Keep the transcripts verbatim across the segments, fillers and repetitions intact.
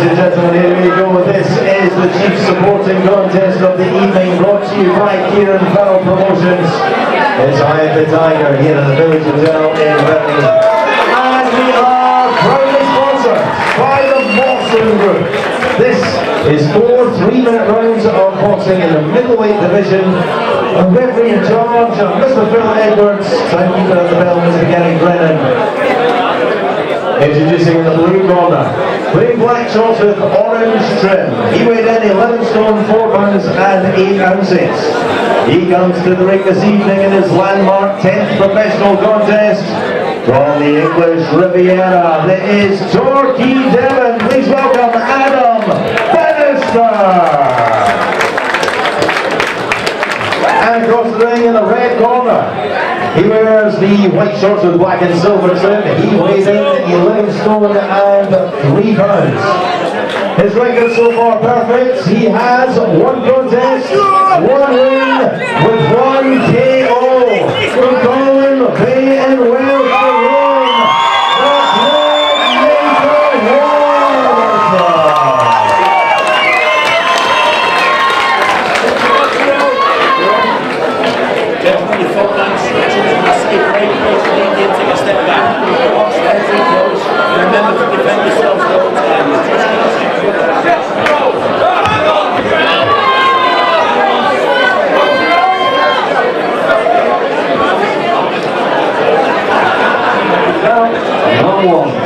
Ladies and gentlemen, here we go. This is the chief supporting contest of the evening, brought to you by Kieran Farrell Promotions. It's Eye of the Tiger here at the Village Hotel in Birmingham. And we are proudly sponsored by the Boxing Group. This is four three-minute rounds of boxing in the middleweight division. A referee in charge, Mister Phil Edwards, timekeeper at the bell, Mister Gary Brennan. Introducing in the blue corner, wearing black shorts with orange trim. He weighed in eleven stone, four pounds and eight ounces. He comes to the ring this evening in his landmark tenth professional contest from the English Riviera. There is Torquay Devon. Please welcome Adam Bannister. And across the ring in the red corner, he wears the white shorts with black and silver trim. He weighs in eleven stone and three pounds. His record so far perfect. He has one contest, one win with one K O. We're calling Bay and Wells to Rome. Gentlemen, your foot down, stretching and you skip right across the Indian, take a step back. Stay very close. Remember to defend yourselves the whole time. You're just going to Number one.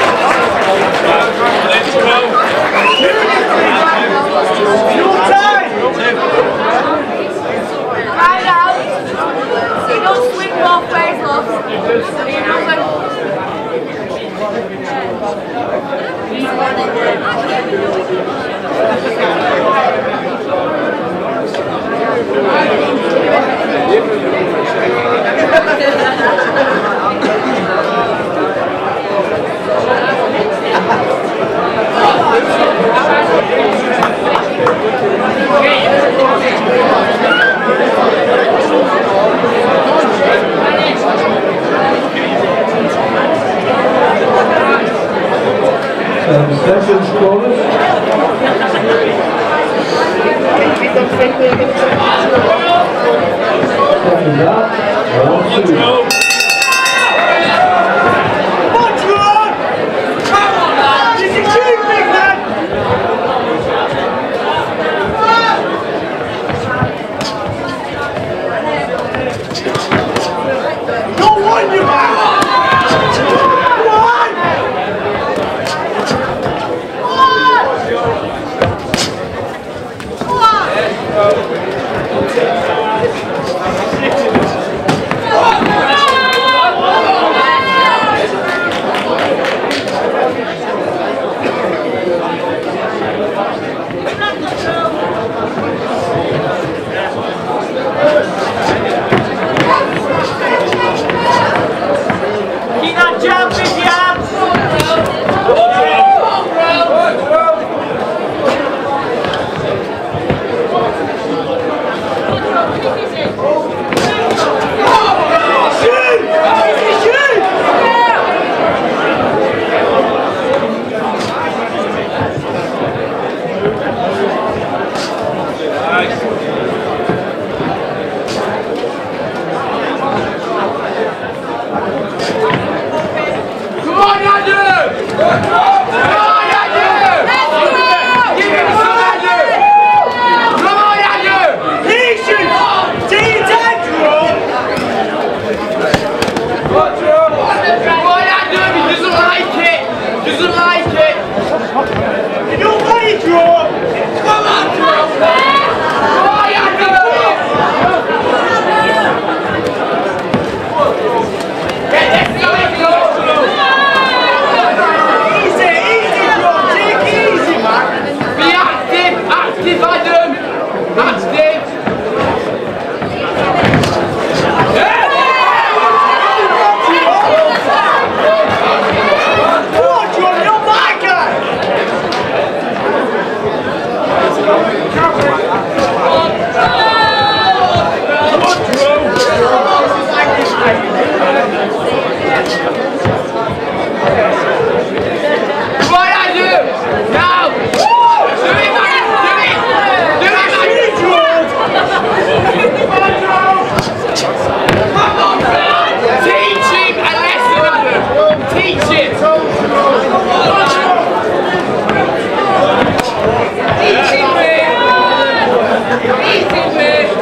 Your time! Special scores. Second up, round two.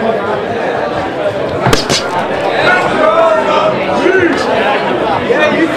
Yeah, you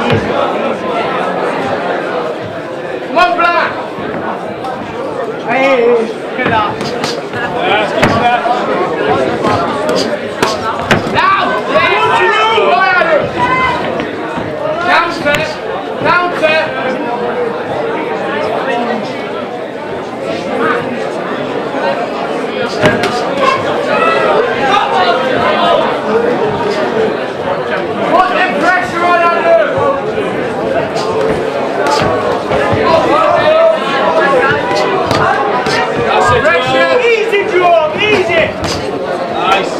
Come on, Black! Hey, good up. Now! Counter! Counter! Put the pressure on Andrew! Pressure! Easy, Joe! Easy! Nice!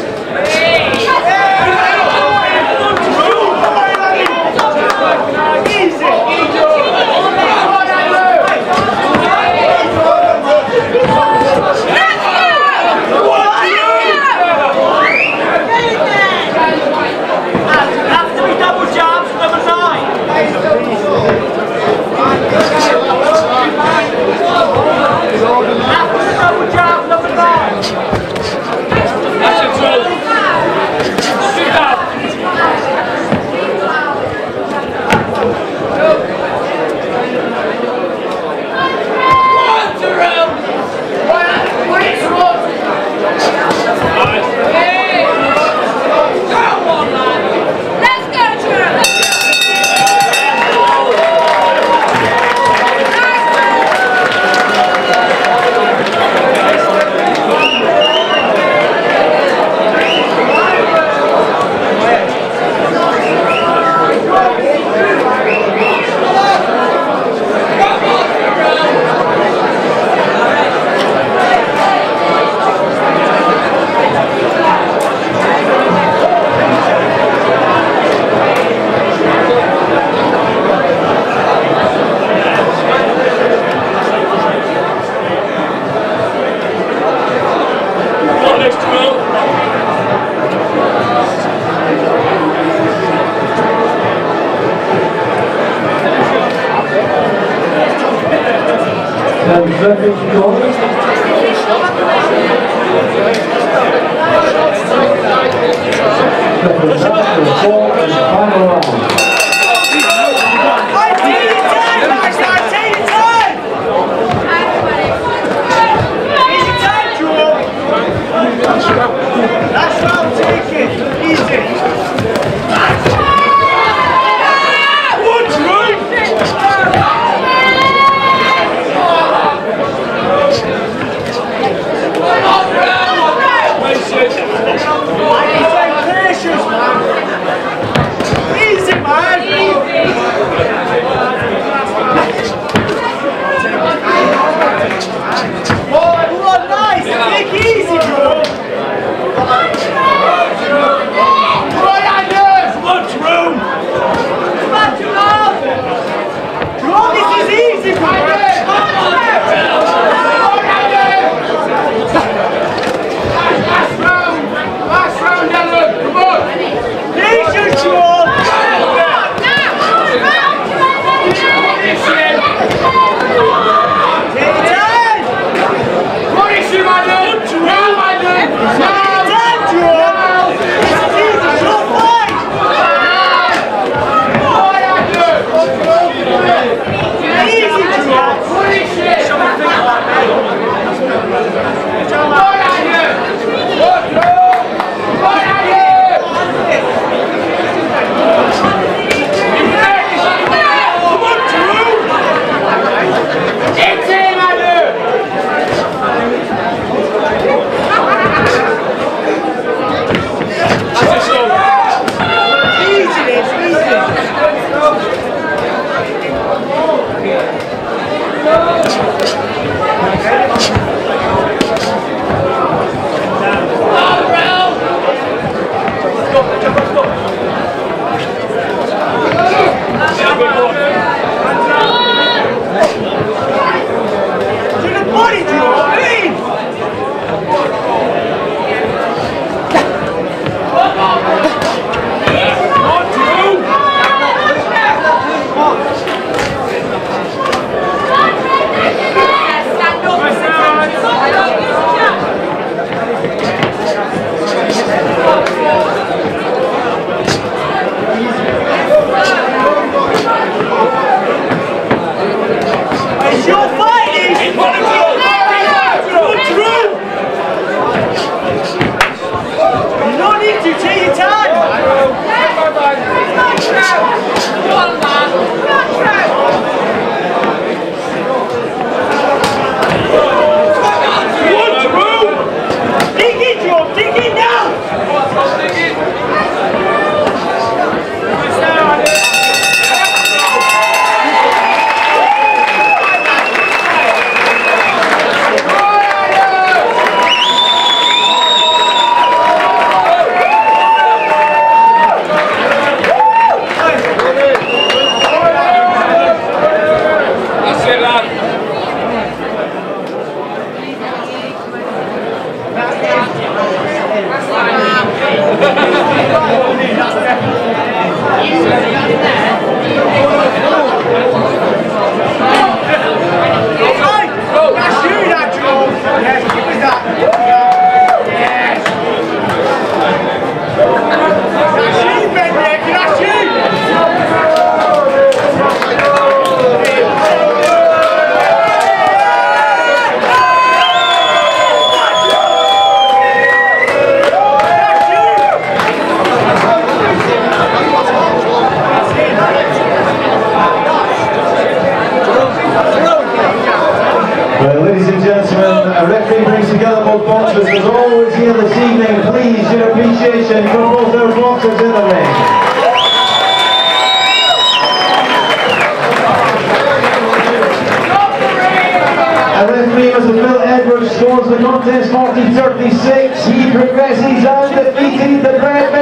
as Phil Edwards scores the contest forty thirty-six. He progresses undefeated, the Red